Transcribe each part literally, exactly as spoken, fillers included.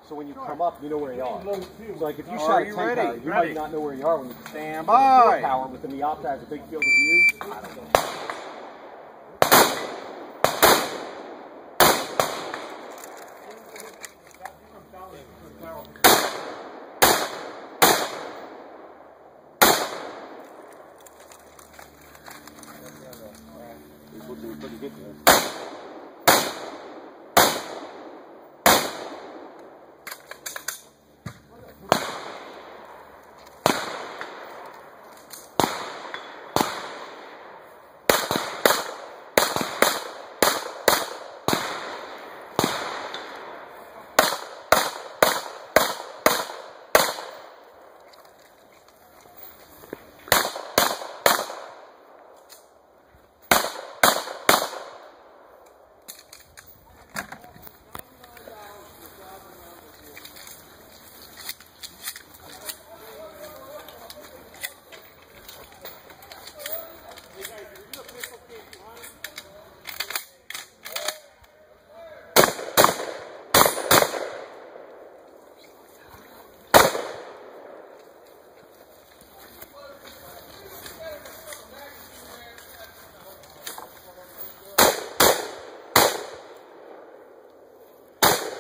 So when you come up, you know where you are. So like if you Are shot a you ten ready? power, you Ready. might not know where you are when you Stand four by. power within the opta has a big field of view. I don't know. We'll do pretty good there.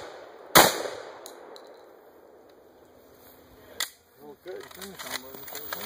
Good.